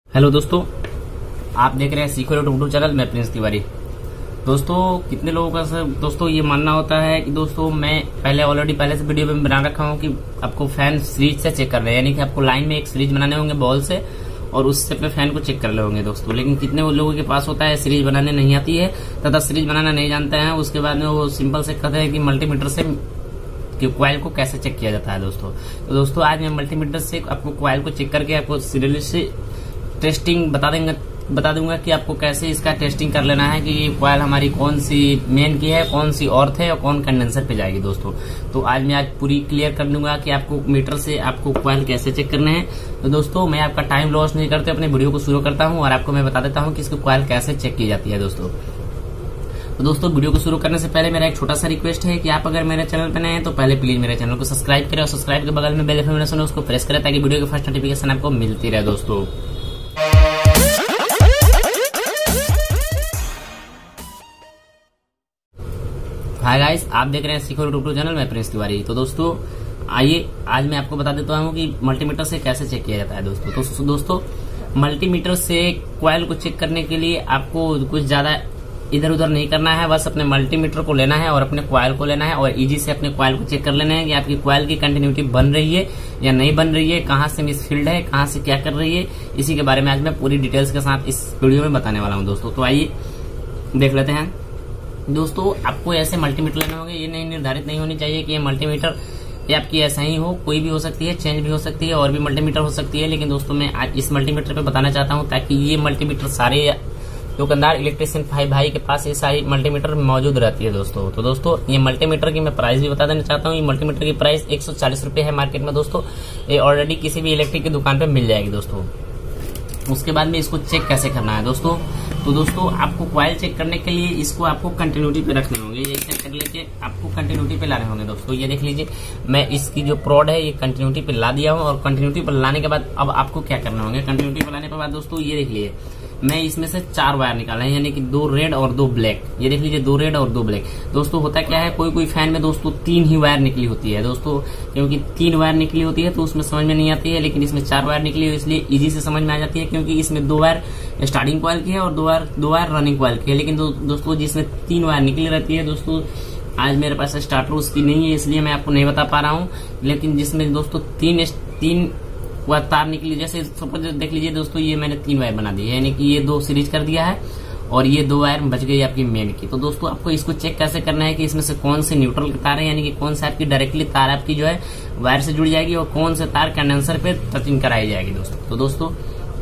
Hello दोस्तों, आप देख रहे हैं सीखो यूट्यूब चैनल। मैं प्रिंस तिवारी। दोस्तों, कितने लोगों का दोस्तों ये मानना होता है कि दोस्तों मैं पहले से वीडियो में बना रखा हूँ कि आपको फैन सीरीज से चेक कर रहे हैं, यानी कि आपको लाइन में एक सीरीज बनाने होंगे बॉल से और उससे पे फैन को चेक कर ले होंगे दोस्तों। लेकिन कितने वो लोगों के पास होता है सीरीज बनाने नहीं आती है तथा सीरीज बनाना नहीं जानते हैं। उसके बाद में वो सिंपल से कहते हैं कि मल्टीमीटर से क्वाइल को कैसे चेक किया जाता है दोस्तों। तो दोस्तों आज मैं मल्टीमीटर से आपको क्वाइल को चेक करके आपको सीरियली से टेस्टिंग बता दूंगा कि आपको कैसे इसका टेस्टिंग कर लेना है कि ये क्वाइल हमारी कौन सी मेन की है, कौन सी ऑर्थ है और कौन कंडेंसर पे जाएगी दोस्तों। तो आज मैं पूरी क्लियर कर दूंगा कि आपको मीटर से आपको क्वाइल कैसे चेक करने हैं। तो दोस्तों मैं आपका टाइम लॉस नहीं करते, अपने वीडियो को शुरू करता हूं और आपको मैं बता देता हूं कि इसको क्वाइल कैसे चेक की जाती है दोस्तों। तो दोस्तों वीडियो को शुरू करने से पहले मेरा एक छोटा सा रिक्वेस्ट है कि आप अगर मेरे चैनल पर नए हैं तो पहले प्लीज मेरे चैनल को सब्सक्राइब करें और सब्सक्राइब के बगल में बेल आइकन है उसको प्रेस करें ताकि वीडियो की फर्स्ट नोटिफिकेशन आपको मिलती रहे दोस्तों। हाय गाइस, आप देख रहे हैं सीखो यूट्यूब चैनल। मैं प्रिंस तिवारी। तो दोस्तों आइए आज मैं आपको बता देता हूँ कि मल्टीमीटर से कैसे चेक किया जाता है दोस्तों। तो दोस्तों मल्टीमीटर से क्वाइल को चेक करने के लिए आपको कुछ ज्यादा इधर उधर नहीं करना है, बस अपने मल्टीमीटर को लेना है और अपने क्वाइल को लेना है और इजी से अपने क्वाइल को चेक कर लेना है कि आपकी क्वाइल की कंटिन्यूटी बन रही है या नहीं बन रही है, कहाँ से मिसफील्ड है, कहाँ से क्या कर रही है। इसी के बारे में आज मैं पूरी डिटेल्स के साथ इस वीडियो में बताने वाला हूँ दोस्तों। तो आइए देख लेते हैं दोस्तों। आपको ऐसे मल्टीमीटर लेने होंगे, ये नहीं निर्धारित नहीं होनी चाहिए कि ये मल्टीमीटर ये आपकी ऐसा ही हो, कोई भी हो सकती है, चेंज भी हो सकती है और भी मल्टीमीटर हो सकती है। लेकिन दोस्तों मैं आज इस मल्टीमीटर पे बताना चाहता हूँ ताकि ये मल्टीमीटर सारे दुकानदार इलेक्ट्रिशियन भाई के पास ये सारी मल्टीमीटर मौजूद रहती है दोस्तों। तो दोस्तों ये मल्टीमीटर की मैं प्राइस भी बता देना चाहता हूँ। ये मल्टीमीटर की प्राइस 140 रुपए है मार्केट में दोस्तों। ये ऑलरेडी किसी भी इलेक्ट्रिक की दुकान पे मिल जाएगी दोस्तों। उसके बाद में इसको चेक कैसे करना है दोस्तों। तो दोस्तों आपको क्वाइल चेक करने के लिए इसको आपको कंटिन्यूटी पे रखने होंगे। ये चेक कर लीजिए, आपको कंटिन्यूटी पे लाने होंगे दोस्तों। ये देख लीजिए, मैं इसकी जो प्रोड है ये कंटिन्यूटी पे ला दिया हूँ और कंटिन्यूटी पे लाने के बाद अब आपको क्या करना होंगे। कंटिन्यूटी पे लाने के बाद दोस्तों ये देख लीजिए, मैं इसमें से 4 वायर निकाला है, यानी कि 2 रेड और 2 ब्लैक। ये देख लीजिए 2 रेड और 2 ब्लैक। दोस्तों होता क्या है, कोई फैन में दोस्तों 3 ही वायर निकली होती है दोस्तों, क्योंकि 3 वायर निकली होती है तो उसमें समझ में नहीं आती है। लेकिन इसमें 4 वायर निकली है इसलिए इजी से समझ में आ जाती है, क्योंकि इसमें 2 वायर स्टार्टिंग कॉइल की है और 2 वायर रनिंग कॉइल की है। लेकिन दोस्तों जिसमें 3 वायर निकली रहती है दोस्तों, आज मेरे पास स्टार्टर उसकी नहीं है इसलिए मैं आपको नहीं बता पा रहा हूँ। लेकिन जिसमें दोस्तों 3 वह तार निकली, जैसे सपोज देख लीजिए दोस्तों, ये मैंने 3 वायर बना दी है, यानी कि ये 2 सीरीज कर दिया है और ये 2 वायर बच गई आपकी मेन की। तो दोस्तों आपको इसको चेक कैसे करना है कि इसमें से कौन से न्यूट्रल तार है, यानी कि कौन सा आपकी डायरेक्टली तार आपकी जो है वायर से जुड़ जाएगी और कौन से तार कंडेंसर पे टचिंग कराई जाएगी दोस्तों। तो दोस्तों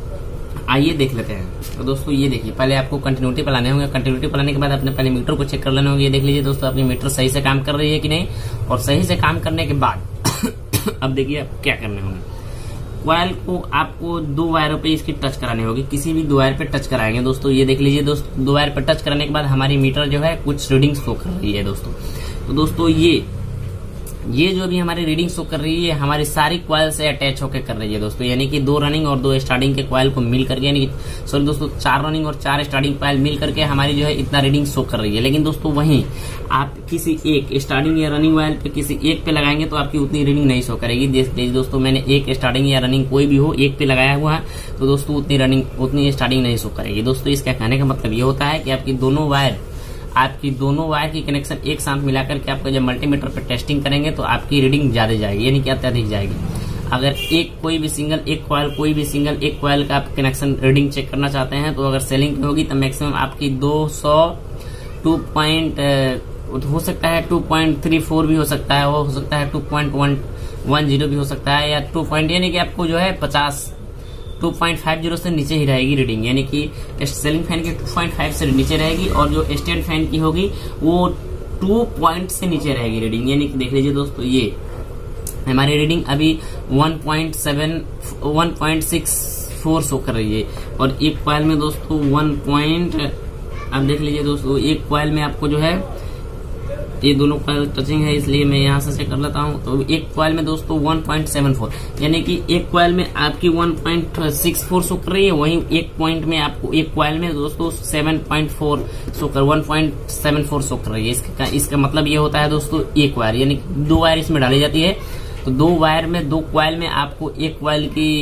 आइए देख लेते हैं। तो दोस्तों ये देखिए, पहले आपको कंटिन्यूटी पे लाने होंगे। कंटिन्यूटी पे लाने के बाद अपने पहले मीटर को चेक कर लेना होगा। ये देख लीजिए दोस्तों, अपनी मीटर सही से काम कर रही है कि नहीं, और सही से काम करने के बाद अब देखिए आप क्या करने होंगे। क्वाइल को आपको 2 वायरों पे इसकी टच करानी होगी, किसी भी 2 वायर पे टच कराएंगे दोस्तों। ये देख लीजिए दोस्तों, 2 वायर पे टच कराने के बाद हमारी मीटर जो है कुछ रीडिंग शो कर रही है दोस्तों। तो दोस्तों ये जो भी हमारी रीडिंग शो कर रही है हमारी सारी क्वाइल से अटैच होकर कर रही है दोस्तों, यानी कि 2 रनिंग और 2 स्टार्टिंग के क्वाइल को मिल करके, यानी कि सॉरी दोस्तों 4 रनिंग और 4 स्टार्टिंग क्वाइल मिल करके हमारी जो है इतना रीडिंग शो कर रही है। लेकिन दोस्तों वहीं आप किसी एक स्टार्टिंग या रनिंग वाइल पे किसी एक पे लगाएंगे तो आपकी उतनी रीडिंग नहीं शो करेगी। दोस्तों मैंने एक स्टार्टिंग या रनिंग कोई भी हो एक पे लगाया हुआ है तो दोस्तों उतनी स्टार्टिंग नहीं शो करेगी दोस्तों। इसका कहने का मतलब ये होता है कि आपकी दोनों वायर की कनेक्शन एक साथ मिलाकर के आपका जब मल्टीमीटर पर टेस्टिंग करेंगे तो आपकी रीडिंग ज्यादा जाएगी, यानी कि अत्यधिक जाएगी। अगर एक क्वाइल का आप कनेक्शन रीडिंग चेक करना चाहते हैं तो अगर सेलिंग पे होगी तो मैक्सिमम आपकी 202 हो सकता है 2.34 भी हो सकता है, वो हो सकता है 2.10 भी हो सकता है, या 2 यानी कि आपको जो है 2.50 से नीचे ही रहेगी रीडिंग, यानी कि सेलिंग फैन की 2.5 से नीचे रहेगी और जो स्टैंड फैन की होगी वो 2 पॉइंट से नीचे रहेगी रीडिंग। यानी कि देख लीजिए दोस्तों, ये हमारी रीडिंग अभी 1.64 शो कर रही है और एक क्वाइल में दोस्तों अब देख लीजिए दोस्तों, एक क्वाइल में आपको जो है ये दोनों क्वाइल टचिंग है इसलिए मैं यहाँ से चेक कर लेता हूँ। तो एक क्वाइल में दोस्तों 1.74, यानी कि एक क्वाइल में आपकी 1.64 शो कर रही है, वहीं एक पॉइंट में आपको एक क्वाइल में दोस्तों 7.4 शो कर 1.74 शो कर रही है। इसका मतलब ये होता है दोस्तों एक वायर, यानी 2 वायर इसमें डाली जाती है तो 2 वायर में 2 क्वाइल में आपको एक क्वाइल की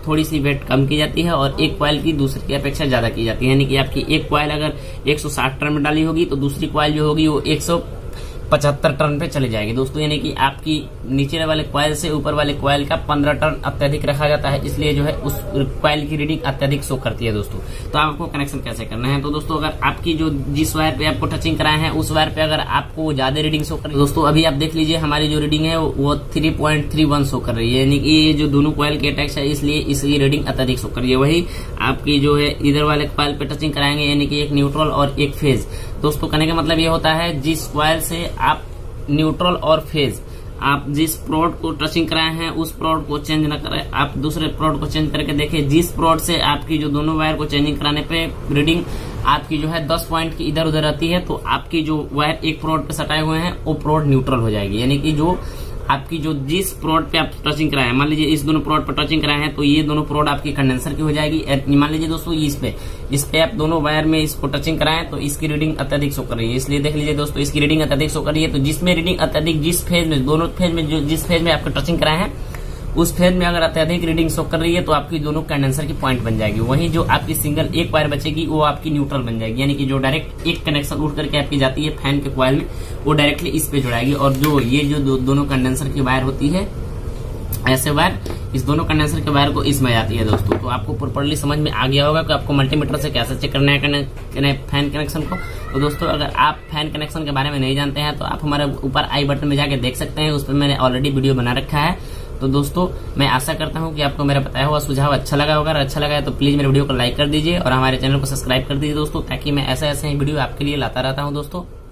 थोड़ी सी वेट कम की जाती है और एक कॉइल की दूसरी की अपेक्षा ज्यादा की जाती है। यानी कि आपकी एक कॉइल अगर 160 टर्न में डाली होगी तो दूसरी कॉइल जो होगी वो 175 टर्न पे चली जाएगी दोस्तों। यानी कि आपकी नीचे वाले कॉइल से ऊपर वाले कॉइल का 15 टर्न अत्यधिक रखा जाता है, इसलिए जो है उस कॉइल की रीडिंग अत्यधिक शो करती है दोस्तों। तो आपको कनेक्शन कैसे करना है, तो दोस्तों अगर आपकी जो जिस वायर पे आपको टचिंग कराए हैं उस वायर पे अगर आपको ज्यादा रीडिंग शो कर रही है दोस्तों, अभी आप देख लीजिए हमारी जो रीडिंग है वो 3.31 शो कर रही है। यानी कि ये जो दोनों कॉइल के अटैच है इसलिए इसकी रीडिंग अत्यधिक शो कर रही है। वही आपकी जो है इधर वाले कॉइल पे टचिंग कराएंगे, यानी कि एक न्यूट्रल और एक फेज। दोस्तों कहने का मतलब ये होता है जिस कॉइल से आप न्यूट्रल और फेज आप जिस प्रोड को टचिंग कराए हैं उस प्रोड को चेंज न करें, आप दूसरे प्रोड को चेंज करके देखिए। जिस प्रोड से आपकी जो दोनों वायर को चेंजिंग कराने पे रीडिंग आपकी जो है 10 पॉइंट की इधर उधर आती है, तो आपकी जो वायर एक प्रोड पे सटाए हुए हैं वो प्रोड न्यूट्रल हो जाएगी। यानी कि जो आपकी जो जिस प्रोड पे आप टचिंग कराए हैं, मान लीजिए इस दोनों प्रोड पे टचिंग कराए हैं तो ये दोनों प्रोड आपकी कंडेंसर की हो जाएगी। मान लीजिए दोस्तों इस पे आप दोनों वायर में इसको टचिंग कराएं तो इसकी रीडिंग अत्यधिक शो कर रही है। इसलिए देख लीजिए दोस्तों इसकी रीडिंग अत्यधिक शो कर रही है। तो जिसमें रीडिंग अत्यधिक जिस फेज में दोनों फेज में जिस फेज में आपको टचिंग कराए हैं उस फेज में अगर अत्यधिक रीडिंग शो कर रही है तो आपकी दोनों कंडेंसर की पॉइंट बन जाएगी। वहीं जो आपकी सिंगल एक वायर बचेगी वो आपकी न्यूट्रल बन जाएगी। यानी कि जो डायरेक्ट एक कनेक्शन उठ करके आपकी जाती है फैन के कॉइल में वो डायरेक्टली इस पे जुड़ाएगी। और जो ये जो दोनों कंडेंसर की वायर होती है ऐसे वायर, इस दोनों कंडेंसर के वायर को इसमें जाती है दोस्तों। तो आपको प्रॉपर्ली समझ में आ गया होगा कि आपको मल्टीमीटर से कैसे चेक करना है फैन कनेक्शन को। तो दोस्तों अगर आप फैन कनेक्शन के बारे में नहीं जानते हैं तो आप हमारे ऊपर आई बटन में जाके देख सकते हैं, उस पर मैंने ऑलरेडी वीडियो बना रखा है। तो दोस्तों मैं आशा करता हूं कि आपको मेरा बताया हुआ सुझाव अच्छा लगा होगा। अच्छा लगा है तो प्लीज मेरे वीडियो को लाइक कर दीजिए और हमारे चैनल को सब्सक्राइब कर दीजिए दोस्तों, ताकि मैं ऐसे वीडियो आपके लिए लाता रहता हूं दोस्तों।